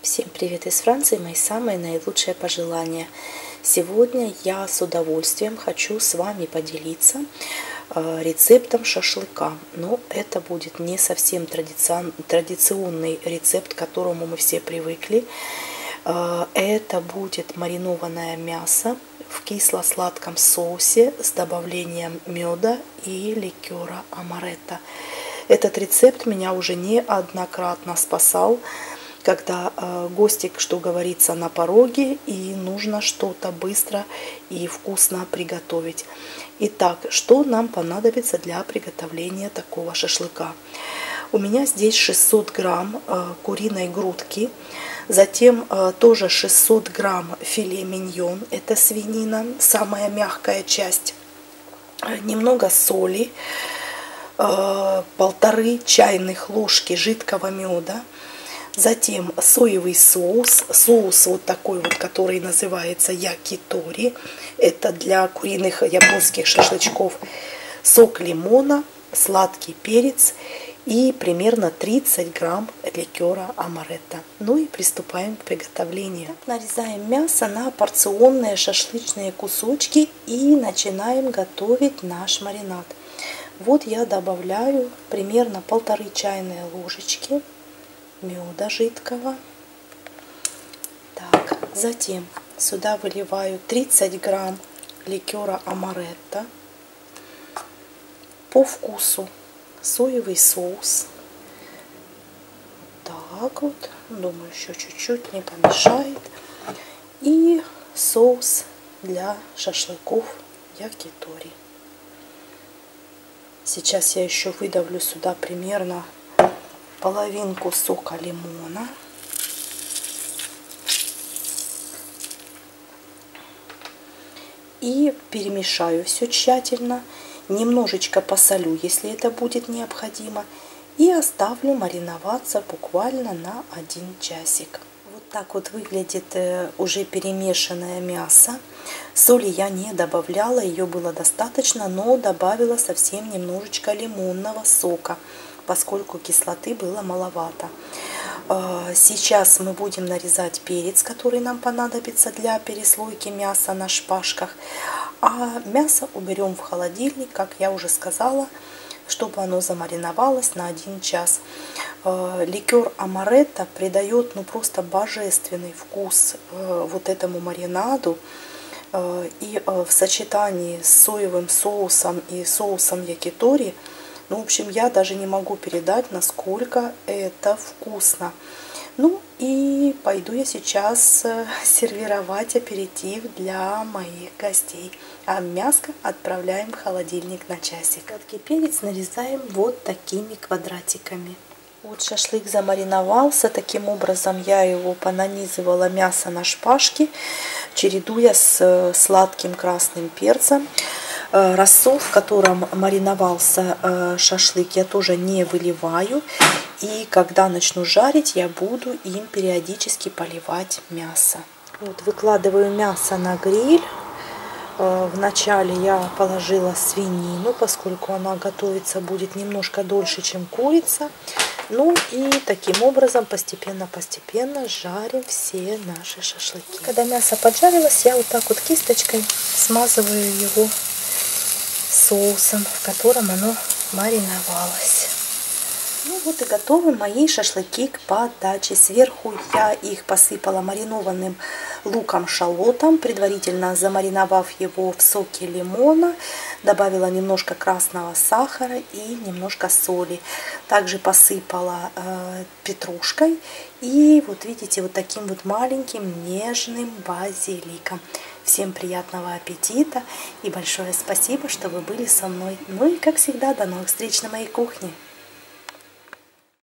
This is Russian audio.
Всем привет из Франции, мои самые наилучшие пожелания. Сегодня я с удовольствием хочу с вами поделиться рецептом шашлыка. Но это будет не совсем традиционный рецепт, к которому мы все привыкли. Это будет маринованное мясо в кисло-сладком соусе с добавлением меда и ликера амаретто. Этот рецепт меня уже неоднократно спасал, когда гости, что говорится, на пороге, и нужно что-то быстро и вкусно приготовить. Итак, что нам понадобится для приготовления такого шашлыка? У меня здесь 600 грамм куриной грудки, затем тоже 600 грамм филе миньон, это свинина, самая мягкая часть, немного соли, 1,5 чайных ложки жидкого меда. Затем соевый соус, вот такой вот, который называется якитори, это для куриных японских шашлычков, сок лимона, сладкий перец и примерно 30 грамм ликера амаретто. Ну и приступаем к приготовлению. Нарезаем мясо на порционные шашлычные кусочки и начинаем готовить наш маринад. Вот я добавляю примерно 1,5 чайные ложечки меда жидкого. Так, затем сюда выливаю 30 грамм ликера амаретто. По вкусу соевый соус. Так вот, думаю, еще чуть-чуть не помешает. И соус для шашлыков якитори. Сейчас я еще выдавлю сюда примерно половинку сока лимона. И перемешаю все тщательно. Немножечко посолю, если это будет необходимо. И оставлю мариноваться буквально на 1 часик. Вот так вот выглядит уже перемешанное мясо. Соли я не добавляла, ее было достаточно, но добавила совсем немножечко лимонного сока, поскольку кислоты было маловато. Сейчас мы будем нарезать перец, который нам понадобится для переслойки мяса на шпажках. А мясо уберем в холодильник, как я уже сказала, чтобы оно замариновалось на 1 час. Ликер амаретто придает просто божественный вкус вот этому маринаду. И в сочетании с соевым соусом и соусом якитори, ну, в общем, я даже не могу передать, насколько это вкусно. Ну, и пойду я сейчас сервировать аперитив для моих гостей. А мяско отправляем в холодильник на часик. Сладкий перец нарезаем вот такими квадратиками. Вот шашлык замариновался. Таким образом я его понанизывала мясо на шпажки, чередуя с сладким красным перцем. Рассол, в котором мариновался шашлык, я тоже не выливаю. И когда начну жарить, я буду им периодически поливать мясо. Вот, выкладываю мясо на гриль. Вначале я положила свинину, поскольку она готовиться будет немножко дольше, чем курица. Ну и таким образом постепенно жарим все наши шашлыки. Когда мясо поджарилось, я вот так вот кисточкой смазываю его соусом, в котором оно мариновалось. Ну вот и готовы мои шашлыки к подаче. Сверху я их посыпала маринованным луком-шалотом, предварительно замариновав его в соке лимона. Добавила немножко красного сахара и немножко соли. Также посыпала петрушкой и вот видите, вот таким вот маленьким нежным базиликом. Всем приятного аппетита и большое спасибо, что вы были со мной. Ну и как всегда, до новых встреч на моей кухне.